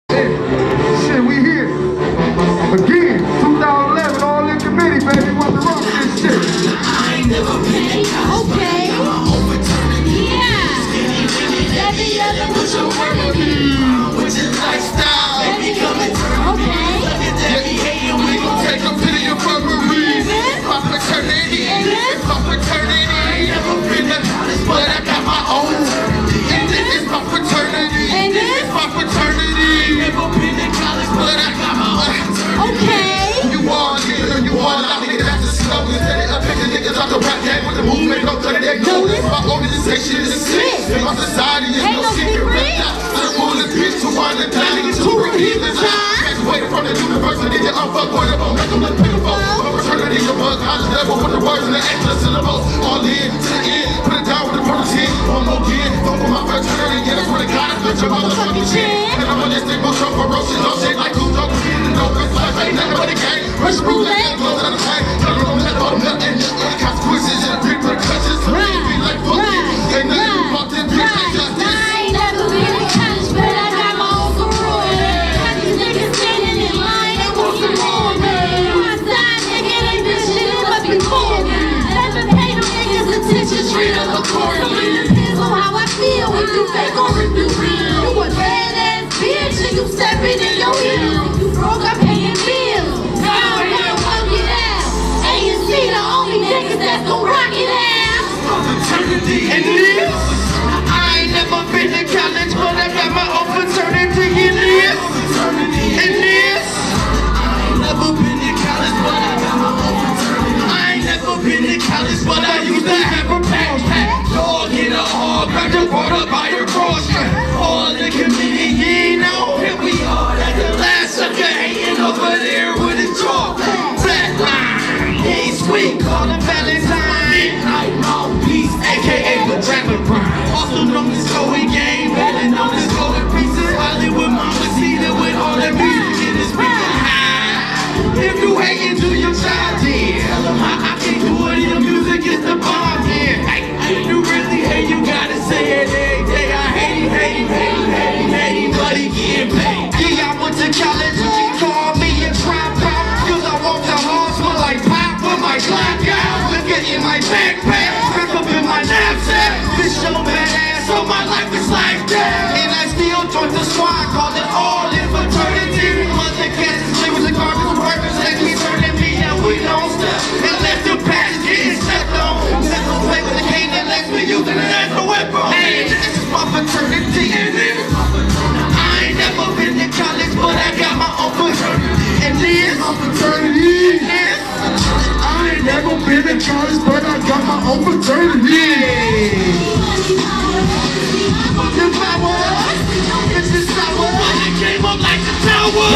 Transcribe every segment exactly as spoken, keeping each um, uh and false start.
Shit, we here. Again, two thousand eleven, all in committee, baby. Want to rock this shit. I ain't never been okay. Yeah. Every other was your enemy. With your lifestyle. Baby, come and turn me. Look at that, we hate and we gon' take a pity of memories. My fraternity. My fraternity. I ain't never been to college, but I got my own. And this is my fraternity. And this is my fraternity. Never been to college, but I got my own. Okay. You all niggas, you all out, nigga, that's the slogan. Set it up, pick the niggas out the rap game with the movement, don't cut it, they know this. My organization is sick, and my society is no secret. I'm on this bitch to wind and die, niggas who bring heathens out. Graduated from the university, they're unfuckboyable, make them look pitiful. My fraternity, your buzz, college level, with the words and the extra syllables. All in, to the end, put it down with the first hit. One more again, don't put my fraternity, yeah, that's what it got, it's with your motherfucking shit. And I'm on this thing, most so ferocious, no shit like who's over here, no bitch life ain't nothing but a game. Rush through that, close out of the pain. Tell them I'm not about nothing. The consequences and the repercussions. So they be like, fuck it. Ain't nothing about this bitch, they just this. I ain't never been in college, but I got my own sorority. Got these niggas standing in line, they want some more me. My side nigga, they this shit is up before me. Never pay them niggas attention, treat them accordingly. Depends on how I feel, if you fake or if you real. You a badass bitch and you stepping in your heels. You broke, I'm paying bills. Down here, work it out. A and C, the only niggas that's gon' rock it out. And this, I ain't never been to college, but I got my own fraternity. And this, and this, I ain't never been to college, but I got my own fraternity. I ain't never been to college, but I used to have a backpack. Dog in a hog, got the water by your cross. All the community, you know, here we are. Like the last sucker hating over there with a jaw. Black line, hey sweet, call him Valentine. Midnight mouthpiece, aka the Dragon Prime. Also known as Joey Game, better known as Golden Pieces. Hollywood mama seated with all that music in his speaker high. If you hating, do your job, yeah. Tell them how I can do it, your music is the bomb, yeah. Hey, if you really hate, you gotta say it every day. I hate him, hate him, hate him, hate him, hate him, but he getting paid. Yeah, I went to college, she called me a trap pop. Cause I walked the halls, smell like pop with my black out. Liquor in my backpack, crack up in my knapsack. Bitch so badass, so my life is like that. And I still joined the squad, called it all in fraternity. Mother cats, sleepers and garbage workers, they keep turning me and we don't stop. And let the past get stepped on. Never play with the cane that lets me using it as a weapon. Hey, this is my fraternity. And this is my fraternity. I ain't never been to college, but I got my own fraternity. And this My fraternity. this I ain't never been in college, but I got my own fraternity. the power. This is power. It came up like the tower.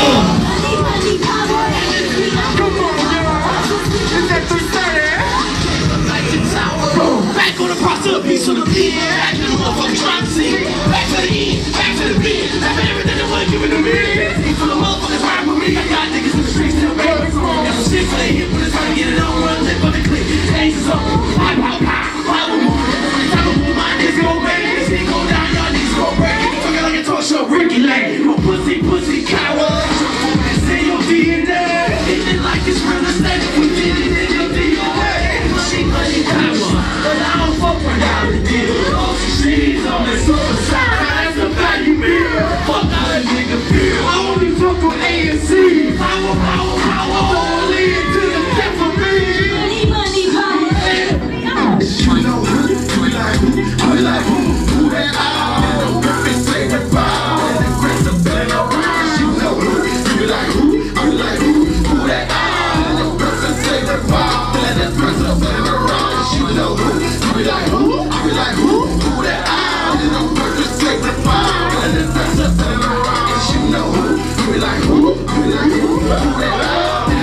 Come on, y'all. Is that three thirty? Like the tower. Back on the process, piece of the beat. Back to the motherfucking crime scene. Back to the E, back to the beat. Back to everything that was given to me. Eat for the motherfuckers rhyme with me. I got niggas in the streets still baby. Got some shit for they hit when it's time to get it on. Run, live on the click. Ace is up. High, pow, pow. Fly with more. Time to move my niggas go baby. This shit go down, y'all niggas go break it. Talking like a talk show, Ricky Lane. You a pussy, pussy coward. It's in your D N A. It's like it's real estate. We did it in your D N A. She money power. But I don't fuck without a deal. All she sees on the suicide. That's a value meal. Fuck out a nigga feel. I only fuck with A and C. Power, power, power. Only into the death of me. Money, money, power. You know who? We like who? We like who? Who that I? No purpose, say the fire. And the grace of feeling around. You know who? We like who? We like who? Who that I? No purpose, say the fire. And the grace of feeling around. You know who? We like who? We like who? Who that I? No purpose, say the fire. And the grace of feeling around. You know who? We like who? We like who? Who that I?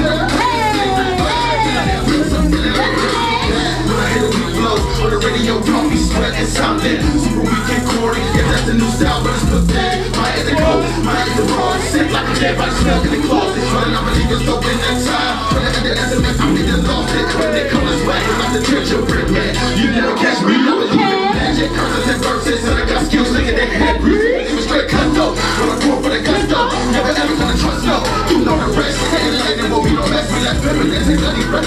On the radio, don't be sweating something. Super weekend Corey, yeah, that's the new style, but it's pathetic. My is the cold, my is the raw, sick like a dead body smell in the closet. Running out my niggas open that time. When I enter S M S, I'm niggas lost it. When they come this way, I'm about to tear your brick, man. You never catch me, I believe in magic, curses and verses. And I got skills, nigga, they had roots. Even straight cut though, when I pour for the gusto.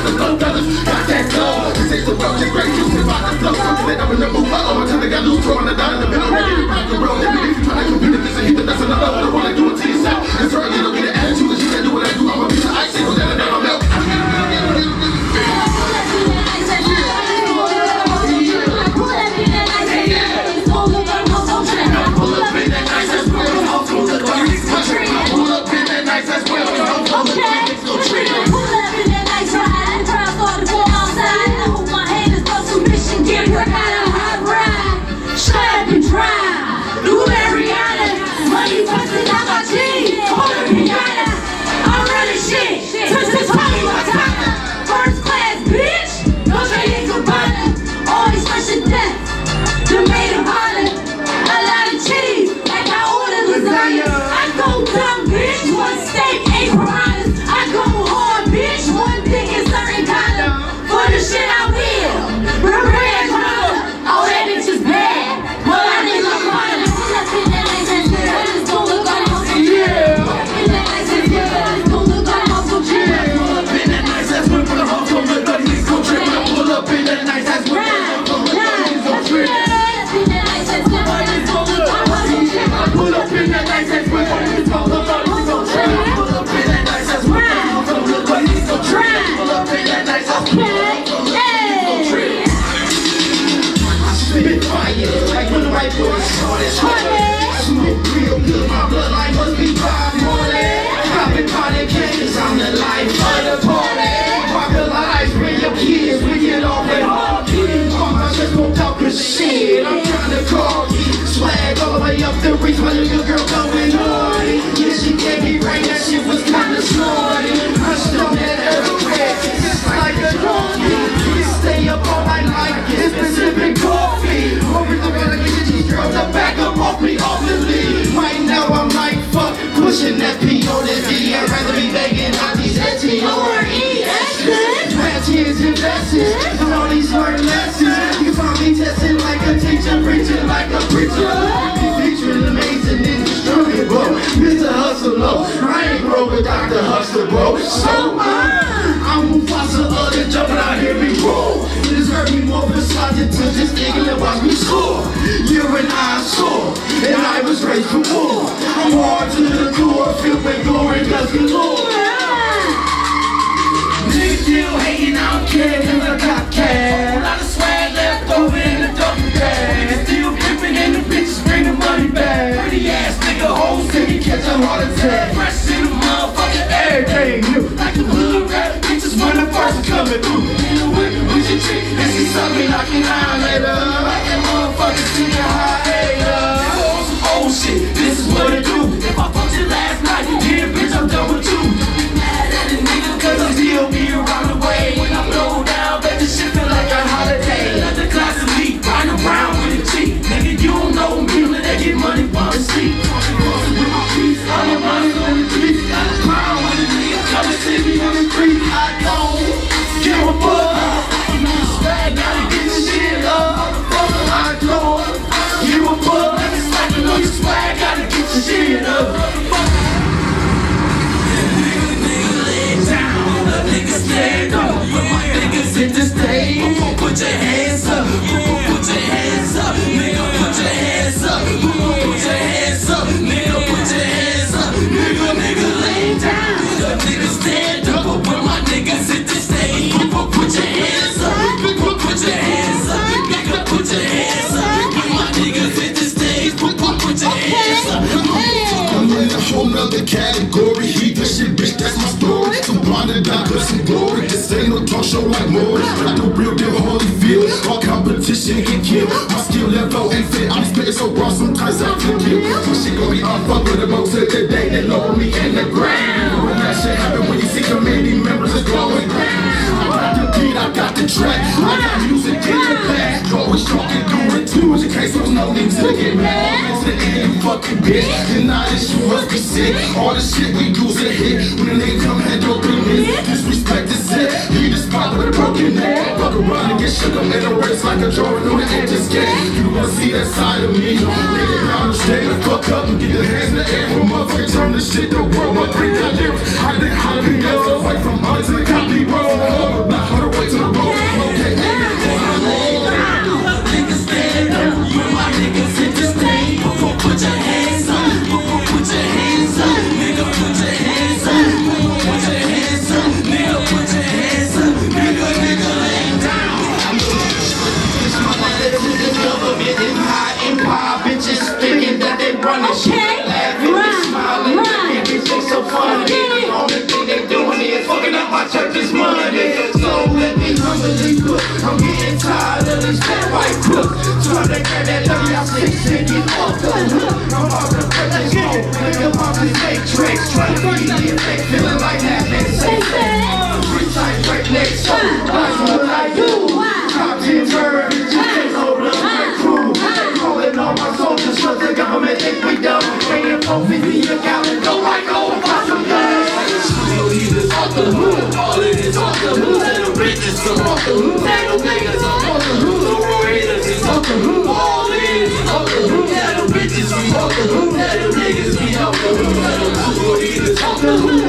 the blood fellas. Got that glow. This ain't the world, just great juice and vodka flow. Something that up in the move. All my time I got loose, throwing the dime in the middle. Ready to rock the road. If you try to compete, this ain't the best in the world. Don't wanna do it to yourself. It's hard, you don't get an attitude, cause you can't do what I do. I'm a piece of ice, single down and never melt. Smoke real good, my bloodline must be vibrant. Poppin' potted cases, I'm the life of the party. Popularize, bring your kids, we get off at Hardy. All my shit smoked out, cause shit, I'm tryna call you. Swag all the way up the reach, my little girl going naughty. Yeah, she gave me right, that shit was kinda snorty. I stoned that everywhere, just like a donkey. Stay up all night like this specific coffee. Over the way, like these girls that back up off me awfully. Right now I'm like fuck, pushing that P O to D. I'd rather be begging out these S T O R E S's. Plant years invested, and all these hard lessons. You find me testing like a teacher, preaching like a preacher. Featuring amazing, indestructible, Mister Hustle, I ain't grow with Doctor Hustler, bro. So I'm Mufasa of the jumping out here me roll. This hurt me more besides it to just nigga and watch me score. You and I saw, and I was raised for war. I'm hard to the core, filled with glory, cause galore. Niggas still hating, I don't care, cause I got cash. A lot of swag left over in the duffel bag. Still pimping and the bitches bring the money back. Pretty ass nigga, hoes till you catch a heart attack. Fresh in the motherfucker, everything new. Like the hood rap, bitches when the first coming through. In the whip with your chick, and she suck me like an eyeliner. Like that motherfucker senior high hater. On some old shit, this is what it do. If I fucked you last night, yeah, bitch, I'm done with you. Mad at the nigga, cause I still be around the way. When I blow down, bet this shit feel like a holiday. Let the class of me, riding around with a cheek. Nigga, you don't know me, let that get money while I sleep. I'm a money on the street, got a crown with a nigga, come and see me on the street. I don't give a fuck. Swag, gotta get the shit up. I don't give a fuck. It's like you know your swag, gotta get your shit up. Niggas stand up, when my niggas hit the stage. Put your hands up, put your hands up, nigga, put your hands up, put your hands up, nigga, put your hands up, nigga, nigga lay down. Niggas stand up, when my niggas hit the stage. Put your hands up, put your hands up, nigga, put your hands up. When my niggas hit the stage, put your hands up. I'm in a whole nother category. He the shit, bitch, that's my story. So blinded, I put some glory. This ain't no talk show like more. I know real deal, Holyfield. All competition get killed. My skill level ain't fit. I'm spitting so raw, sometimes I feel kill. My shit gon' be unfuckable till the day they lower me in the ground. When that shit happen, when you see community members is going down. I got the beat, I got the track, I got music in the back. Always talking through it too, in case there's no need to get mad. It's the end, fucking bitch. And now this shit must be sick. All the shit we do's a hit. When a nigga come handle business, disrespect is it. He the spot top with a broken neck. Fuck around and get shook up in a race like a Jordan on the edge of skate. You wanna see that side of me? Nigga, now I'm stay the fuck up and get the hands in the air for motherfucker. Turn this shit to world. My three got lyrics. How they how they go away from us to the copy roll. Not on the way to the road. Okay, niggas stand up. You and my niggas hit the stage. Put your hands up. Put your hands up. Nigga, put your hands up. Put your hands up. Nigga, put your hands up. Nigga, nigga, lay down. It's my letter to the government and high empire. Bitches thinking that they running shit. Laughing and smiling. Everything so funny. The only thing they doing is fucking up my church's money. So let me humbly put, I'm getting tired of this fat white crook. Trying to grab that W I six and get off the hook. I'm off the purchase smoke. Nigga off this matrix. Trying to be the effect. Feeling like that man say free type break next so that's what I do. Top ten bird. Just take over the black crew. Calling all my soldiers cause the government think we dumb. Paying for fifty a gallon. Don't like go buy some guns. Either off the hood, all it is off the hood. Little bitches are off the hood. Little niggas are off the hood. Little raiders is off the hood. All it is is off the hood. Little bitches be off the hood. Little niggas be off the hood. Little hood is off the hood.